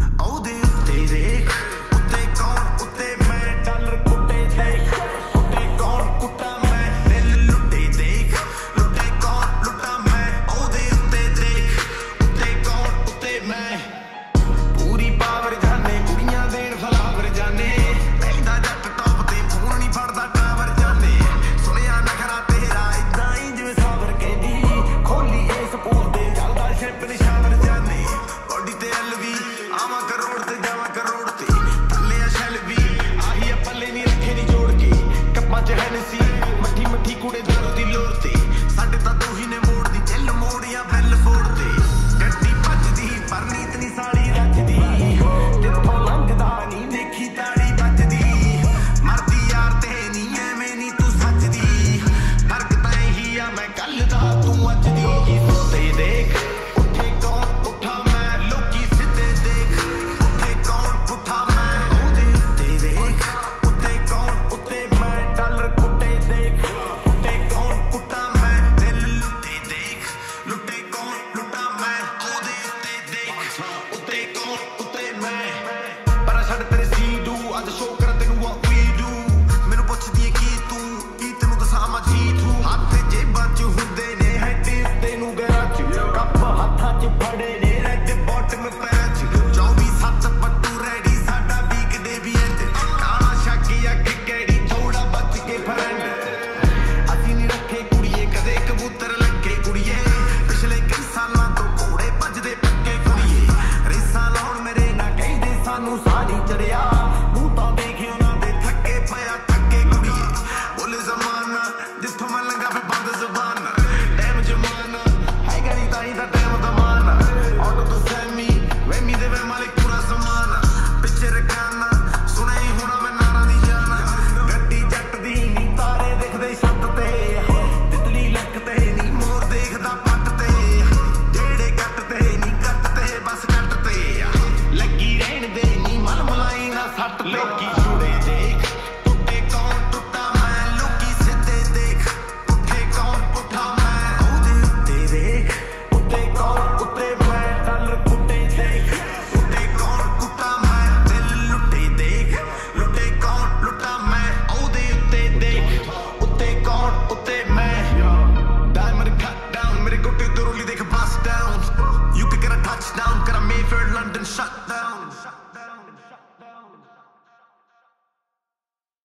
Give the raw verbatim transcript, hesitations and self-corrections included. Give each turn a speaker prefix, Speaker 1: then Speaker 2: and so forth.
Speaker 1: ਉਹਦੇ ਉੱਤੇ ਦੇਖ ਉੱਤੇ ਕੌਣ ਉੱਤੇ ਮੈਂ ਡਾਲਰ ਕੁੱਟੇ ਦੇਖ ਉੱਤੇ ਕੌਣ ਕੁੱਟਾ ਮੈਂ ਦਿਲ ਲੁੱਟੇ ਦੇਖ ਲੁੱਟੇ ਕੌਣ ਲੁੱਟਾ ਮੈਂ ਉਹਦੇ ਉੱਤੇ ਦੇਖ ਉੱਤੇ ਕੌਣ ਉੱਤੇ ਮੈਂ ਪੂਰੀ ਪਾਵਰ ਜਾਨੇ ਕੁੜੀਆਂ ਦੇਣ ਫਲਾਵਰ ਜਾਨੇ ਪੈਂਦਾ ਜੱਟ ਟੌਪ ਤੇ ਫੋਨ ਨਹੀਂ ਫੜਦਾ ਟਾਵਰ ਜਾਨੇ ਸੁਣਿਆ ਨਖਰਾ ਤੇਰਾ ਇਦਾਂ ਹੀ ਜਿਵੇਂ ਸਾਬਰ ਕਹਿੰਦੀ ਖੋਲੀ ਇਸ ਪੂਲ ਤੇ ਚੱਲਦਾ ਸ਼ਿਪ ਨਿਸ਼ਾਵਰ ਜਾਨੇ ਬੋਡੀ ਤੇ ਐਲਵੀ ਆਵਾਂ ਕਰੋੜ ਤੇ ਜਾਵਾਂ ਕਰੋੜ ਤੇ ਥੱਲੇ ਆ ਸ਼ੈਲ ਵੀ ਆਹੀ ਆ ਪੱਲੇ ਨਹੀਂ ਰੱਖੇ ਨਹੀਂ ਜੋੜ ਕੇ ਕੱਪਾਂ ਚ ਹੈਨਸੀ ਮੱਠੀ ਮੱਠੀ ਕੁੜੇ ਦਾਰੂ ਦੀ ਲੋੜ ਤੇ ਸਾਡੇ ਤਾਂ ਦੋਹੀ ਨੇ ਮੋੜ ਦੀ ਚੱਲ ਮੋੜਿਆ ਬੈਲ ਫੋੜ ਤੇ ਗੱਡੀ ਭੱਜਦੀ ਪਰ ਨੀਤ ਨਹੀਂ ਸਾਲੀ ਰੱਜਦੀ ਜਿੱਥੋਂ ਲੰਘਦਾ ਨਹੀਂ ਦੇਖੀ ਤਾੜੀ ਵੱਜਦੀ ਮਰਦੀ ਯਾਰ ਤੇ ਨਹੀਂ ਐਵੇਂ ਨਹੀਂ ਤੂੰ ਸੱਚਦੀ ਫਰਕ ਤਾਂ ਇਹੀ ਆ ਮੈਂ ਕੱਲ ਦਾ ਤੂੰ ਅੱਜ ਦੀ ਉੱਤੇ ਦੇਖ ਉੱਥੇ ਕੌਣ ਉੱਠਾ ਮੈਂ ਲੋਕੀ ਸਿੱਧੇ ਦੇਖ ਉੱਥੇ ਕੌਣ ਉੱਠਾ ਮੈਂ ਉਹਦੇ ਉੱਤੇ ਦੇਖ ਉੱਤੇ ਕੌਣ ਉੱਤੇ ਮੈਂ ਡਾਲਰ ਕੁੱਟੇ ਦੇਖ ਉੱਤੇ ਕੌਣ ਕੁੱਟਾ ਮੈਂ ਦਿਲ ਲੁੱਟੇ ਦੇਖ ਲੁੱਟੇ ਕੌਣ ਲੁੱਟਾ ਮੈਂ ਉਹਦੇ ਉੱਤੇ ਦੇਖ ਉੱਤੇ ਕੌਣ ਉੱਤੇ ਮੈਂ ਪਰ ਛੱਡ ਤੇਰੇ ਸੀ ਡੂ ਅੱਜ ਸ਼ੋਅ ਕਰ ਤੈਨੂੰ what we do ਮੈਨੂੰ ਪੁੱਛਦੀ ਏ ਕੀ ਤੂੰ ਕੀ ਤੈਨੂੰ ਦੱਸਾਂ ਮੈਂ ਜੀ ਤੂੰ ਹੱਥ ਜੇਬਾਂ ਚ ਹੁੰਦੇ ਨੇ ਹੈਟੇ ਤੈਨੂੰ ਗੈਰਾਂ ਚ ਕੱਪ ਹੱਥਾਂ ਚ ਫੜੇ ਨੇ ਰੈਡ ਬਾਟਮ ਪੈਰਾਂ ਚ ਚੌਵੀ ਸੱਤ ਪੱਟੂ ਰੈਡੀ ਸਾਡਾ ਵੀਕਡੇ ਵੀ ਐਂਡ ਕਾਲਾ ਸ਼ੱਕ ਅੱਗ ਕਿਹੜੀ ਥੋੜਾ ਬਚ ਕੇ ਫਰੈਂਡ ਅਸੀਂ ਨਹੀਂ ਰੱਖੇ ਕੁੜੀਏ ਕਦੇ ਕਬੂਤਰ ਲੱਗੇ ਕੁੜੀਏ ਪਿਛਲੇ ਕਈ ਸਾਲਾਂ ਤੋਂ ਘੋੜੇ ਭੱਜਦੇ ਪੱਕੇ ਕੁੜੀਏ ਰੇਸਾਂ ਲਾਉਣ ਮੇਰੇ ਨਾ ਕਹਿੰਦੇ ਸਾਨੂੰ ਸਾਰੀ ਚੜਿਆ ਮੂੰਹ ਤਾਂ ਦੇਖੇ ਉਹਨਾਂ ਦੇ ਥੱਕੇ ਪਿਆ ਥੱਕੇ ਕੁੜੀਏ ਬੋਲੇ ਜ਼ਮਾਨਾ ਜਿੱਥੋਂ ਮੈਂ ਲੰਘਾ ਫੇ ਬੰਦ ਜ਼ੁਬਾਨ ਟਾਈਮ ਜਮਾਨਾ ਹੈਗਾ ਨਹੀਂ ਤਾਂ ਹੀ ਤਾਂ ਟਾਈਮ ਦਾ ਮਾਨ ਆਟੋ ਤੋਂ ਸੈਮੀ ਵੈਮੀ ਦੇ ਵੇ ਮਾਲਿਕ ਪੂਰਾ ਸਮਾਨ ਪਿੱਛੇ ਰਖਾਨਾ ਸੁਣਿਆ ਹੀ ਹੋਣਾ ਮੈਂ ਨਾਰਾਂ ਦੀ ਜਾਨ ਗੱਡੀ ਜੱਟ ਦੀ ਨਹੀਂ ਤਾਰੇ ਦਿਖਦੇ ਛੱਤ ਤੇ ਤਿਤਲੀ ਲੱਕ ਤੇ ਨਹੀਂ ਮੋਰ ਦੇਖਦਾ ਪੱਟ ਤੇ ਜਿਹੜੇ ਕੱਟ ਤੇ ਨਹੀਂ ਕੱਟ ਤੇ ਬਸ ਕੱਟ ਤੇ ਲੱਗੀ ਰਹਿਣ ਦੇ ਨਹੀਂ ਮਨ ਮਲਾਈ ਨਾ ਸੱਟ ਲੋਕੀ ਜੁੜੇ ਦੇਖ ਟੁੱਟੇ ਕੌਣ ਟੁੱਟਾ ਮੈਂ ਲੋਕੀ ਸਿੱਧੇ ਦੇਖ ਉੱਥੇ ਕੌਣ ਪੁੱਠਾ ਮੈਂ ਉਹਦੇ ਉੱਤੇ ਦੇਖ ਉੱਤੇ ਕੌਣ ਉੱਤੇ ਮੈਂ ਡਾਲਰ ਕੁੱਟੇ ਦੇਖ ਉੱਤੇ ਕੌਣ ਕੁੱਟਾ ਮੈਂ ਦਿਲ ਲੁੱਟੇ ਦੇਖ ਲੁੱਟੇ ਕੌਣ ਲੁੱਟਾ ਮੈਂ ਉਹਦੇ ਉੱਤੇ ਦੇਖ ਉੱਤੇ ਕੌਣ ਉੱਤੇ ਮੈਂ Diamond cut down ਮੇਰੇ ਗੋਟੇ ਤੋਂ ਰੋਲੀ ਦੇਖ bust down You could get a touchdown ਕਰ Mayfair London shut down